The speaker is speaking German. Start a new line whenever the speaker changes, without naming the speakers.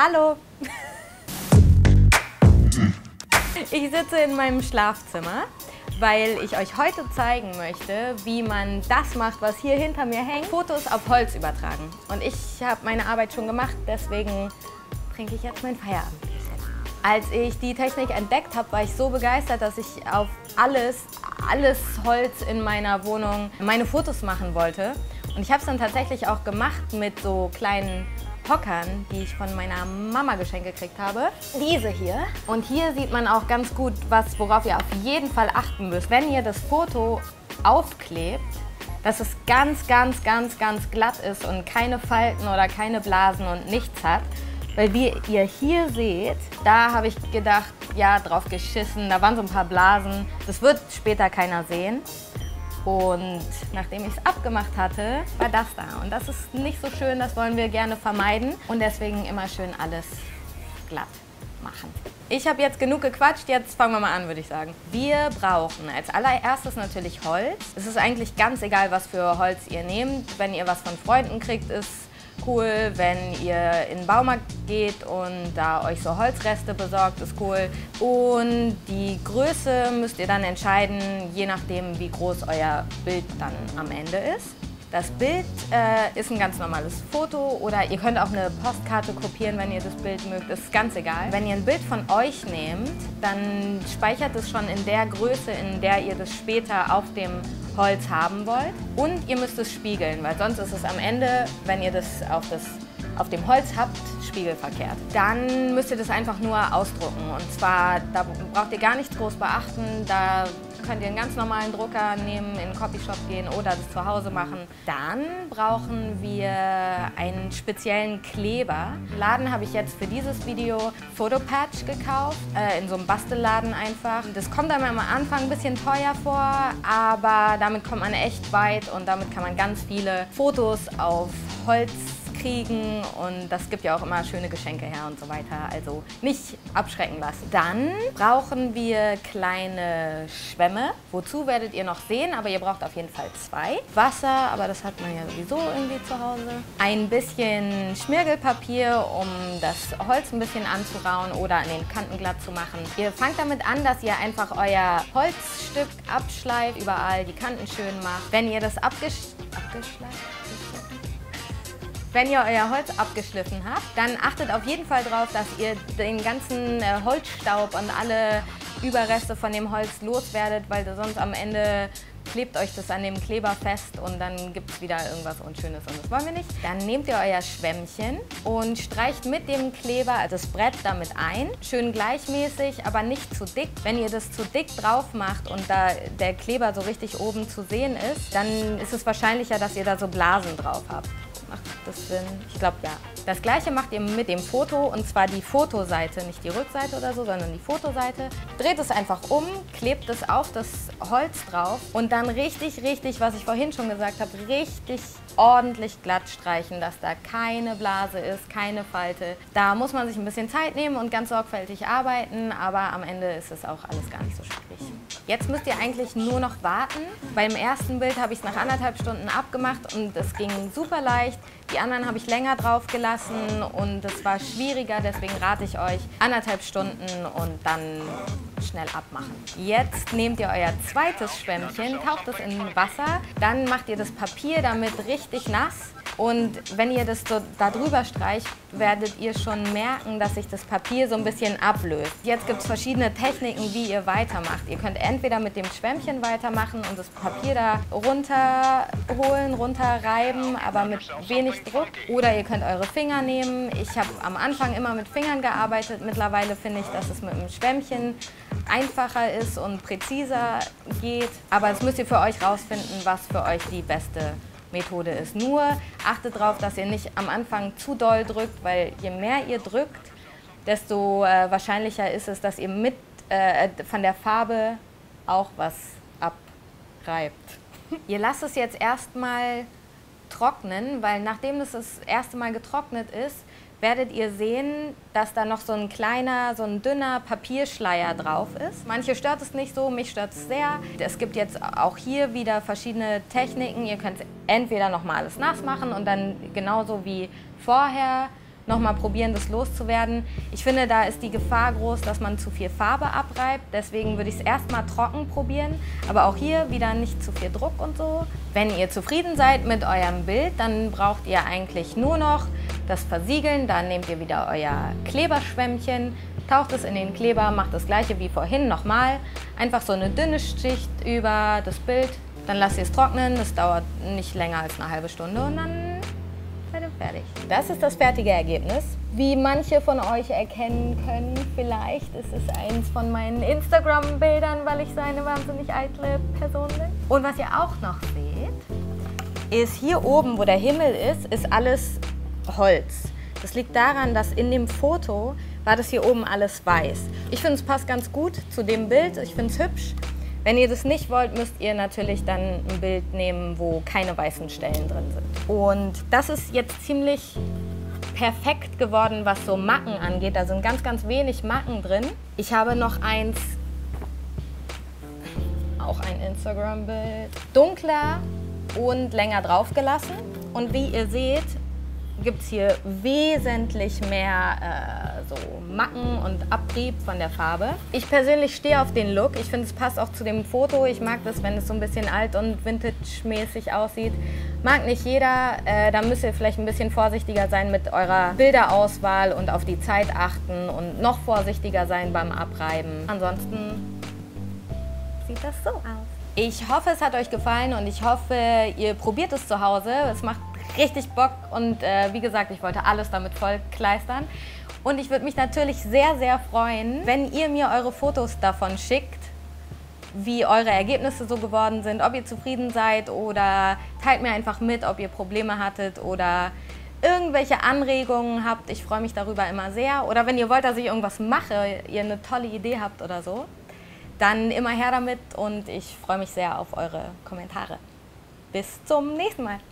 Hallo! Ich sitze in meinem Schlafzimmer, weil ich euch heute zeigen möchte, wie man das macht, was hier hinter mir hängt, Fotos auf Holz übertragen. Und ich habe meine Arbeit schon gemacht, deswegen trinke ich jetzt mein Feierabendbier. Als ich die Technik entdeckt habe, war ich so begeistert, dass ich auf alles Holz in meiner Wohnung meine Fotos machen wollte. Und ich habe es dann tatsächlich auch gemacht mit so kleinen Hockern, die ich von meiner Mama geschenkt gekriegt habe. Diese hier. Und hier sieht man auch ganz gut, worauf ihr auf jeden Fall achten müsst. Wenn ihr das Foto aufklebt, dass es ganz glatt ist und keine Falten oder keine Blasen und nichts hat. Weil wie ihr hier seht, da habe ich gedacht, ja, drauf geschissen, da waren so ein paar Blasen. Das wird später keiner sehen. Und nachdem ich es abgemacht hatte, war das da. Und das ist nicht so schön, das wollen wir gerne vermeiden. Und deswegen immer schön alles glatt machen. Ich habe jetzt genug gequatscht, jetzt fangen wir mal an, würde ich sagen. Wir brauchen als allererstes natürlich Holz. Es ist eigentlich ganz egal, was für Holz ihr nehmt. Wenn ihr was von Freunden kriegt, ist cool. Wenn ihr in den Baumarkt geht und da euch so Holzreste besorgt, ist cool. Und die Größe müsst ihr dann entscheiden, je nachdem, wie groß euer Bild dann am Ende ist. Das Bild ist ein ganz normales Foto oder ihr könnt auch eine Postkarte kopieren, wenn ihr das Bild mögt, ist ganz egal. Wenn ihr ein Bild von euch nehmt, dann speichert es schon in der Größe, in der ihr das später auf dem Holz haben wollt. Und ihr müsst es spiegeln, weil sonst ist es am Ende, wenn ihr das auf dem Holz habt, spiegelverkehrt. Dann müsst ihr das einfach nur ausdrucken. Und zwar, da braucht ihr gar nichts groß beachten. Da könnt ihr einen ganz normalen Drucker nehmen, in den Copyshop gehen oder das zu Hause machen. Dann brauchen wir einen speziellen Kleber. Im Laden habe ich jetzt für dieses Video Photopatch gekauft, in so einem Bastelladen einfach. Das kommt einem am Anfang ein bisschen teuer vor, aber damit kommt man echt weit und damit kann man ganz viele Fotos auf Holz kriegen und das gibt ja auch immer schöne Geschenke her und so weiter, also nicht abschrecken lassen. Dann brauchen wir kleine Schwämme, wozu werdet ihr noch sehen, aber ihr braucht auf jeden Fall 2. Wasser, aber das hat man ja sowieso irgendwie zu Hause. Ein bisschen Schmirgelpapier, um das Holz ein bisschen anzurauen oder an den Kanten glatt zu machen. Ihr fangt damit an, dass ihr einfach euer Holzstück abschleift, überall die Kanten schön macht. Wenn ihr das Wenn ihr euer Holz abgeschliffen habt, dann achtet auf jeden Fall darauf, dass ihr den ganzen Holzstaub und alle Überreste von dem Holz loswerdet, weil sonst am Ende klebt euch das an dem Kleber fest und dann gibt es wieder irgendwas Unschönes und das wollen wir nicht. Dann nehmt ihr euer Schwämmchen und streicht mit dem Kleber das Brett damit ein. Schön gleichmäßig, aber nicht zu dick. Wenn ihr das zu dick drauf macht und da der Kleber so richtig oben zu sehen ist, dann ist es wahrscheinlicher, dass ihr da so Blasen drauf habt. Macht das Sinn? Ich glaube, ja. Das gleiche macht ihr mit dem Foto und zwar die Fotoseite, nicht die Rückseite oder so, sondern die Fotoseite. Dreht es einfach um, klebt es auf das Holz drauf und dann richtig, was ich vorhin schon gesagt habe, richtig ordentlich glatt streichen, dass da keine Blase ist, keine Falte. Da muss man sich ein bisschen Zeit nehmen und ganz sorgfältig arbeiten, aber am Ende ist es auch alles gar nicht so schwierig. Jetzt müsst ihr eigentlich nur noch warten. Beim ersten Bild habe ich es nach 1,5 Stunden abgemacht und es ging super leicht. Die anderen habe ich länger drauf gelassen und es war schwieriger, deswegen rate ich euch 1,5 Stunden und dann schnell abmachen. Jetzt nehmt ihr euer zweites Schwämmchen, taucht es in Wasser, dann macht ihr das Papier damit richtig nass und wenn ihr das so da drüber streicht, werdet ihr schon merken, dass sich das Papier so ein bisschen ablöst. Jetzt gibt es verschiedene Techniken, wie ihr weitermacht. Ihr könnt entweder mit dem Schwämmchen weitermachen und das Papier da runterholen, runterreiben, aber mit wenig Druck. Oder ihr könnt eure Finger nehmen. Ich habe am Anfang immer mit Fingern gearbeitet. Mittlerweile finde ich, dass es mit dem Schwämmchen einfacher ist und präziser geht. Aber das müsst ihr für euch rausfinden, was für euch die beste Methode ist. Nur achtet darauf, dass ihr nicht am Anfang zu doll drückt, weil je mehr ihr drückt, desto wahrscheinlicher ist es, dass ihr von der Farbe auch was abreibt. Ihr lasst es jetzt erstmal trocknen, weil nachdem das erste Mal getrocknet ist, werdet ihr sehen, dass da noch so ein dünner Papierschleier drauf ist. Manche stört es nicht so, mich stört es sehr. Es gibt jetzt auch hier wieder verschiedene Techniken. Ihr könnt entweder noch mal alles nass machen und dann genauso wie vorher nochmal probieren, das loszuwerden. Ich finde, da ist die Gefahr groß, dass man zu viel Farbe abreibt. Deswegen würde ich es erstmal trocken probieren. Aber auch hier wieder nicht zu viel Druck und so. Wenn ihr zufrieden seid mit eurem Bild, dann braucht ihr eigentlich nur noch das Versiegeln. Dann nehmt ihr wieder euer Kleberschwämmchen, taucht es in den Kleber, macht das gleiche wie vorhin nochmal. Einfach so eine dünne Schicht über das Bild. Dann lasst ihr es trocknen, das dauert nicht länger als eine halbe Stunde und dann seid ihr fertig. Das ist das fertige Ergebnis. Wie manche von euch erkennen können, vielleicht ist es eins von meinen Instagram-Bildern, weil ich so eine wahnsinnig eitle Person bin. Und was ihr auch noch seht, ist hier oben, wo der Himmel ist alles Holz. Das liegt daran, dass in dem Foto war das hier oben alles weiß. Ich finde, es passt ganz gut zu dem Bild, ich finde es hübsch. Wenn ihr das nicht wollt, müsst ihr natürlich dann ein Bild nehmen, wo keine weißen Stellen drin sind. Und das ist jetzt ziemlich perfekt geworden, was so Macken angeht. Da sind ganz, ganz wenig Macken drin. Ich habe noch eins, auch ein Instagram-Bild, dunkler und länger drauf gelassen. Und wie ihr seht, gibt es hier wesentlich mehr so Macken und Abrieb von der Farbe. Ich persönlich stehe auf den Look. Ich finde, es passt auch zu dem Foto. Ich mag das, wenn es so ein bisschen alt und vintage-mäßig aussieht. Mag nicht jeder. Da müsst ihr vielleicht ein bisschen vorsichtiger sein mit eurer Bilderauswahl und auf die Zeit achten und noch vorsichtiger sein beim Abreiben. Ansonsten sieht das so aus. Ich hoffe, es hat euch gefallen und ich hoffe, ihr probiert es zu Hause. Es macht richtig Bock und wie gesagt, ich wollte alles damit vollkleistern. Und ich würde mich natürlich sehr, sehr freuen, wenn ihr mir eure Fotos davon schickt, wie eure Ergebnisse so geworden sind, ob ihr zufrieden seid oder teilt mir einfach mit, ob ihr Probleme hattet oder irgendwelche Anregungen habt. Ich freue mich darüber immer sehr. Oder wenn ihr wollt, dass ich irgendwas mache, ihr eine tolle Idee habt oder so, dann immer her damit und ich freue mich sehr auf eure Kommentare. Bis zum nächsten Mal.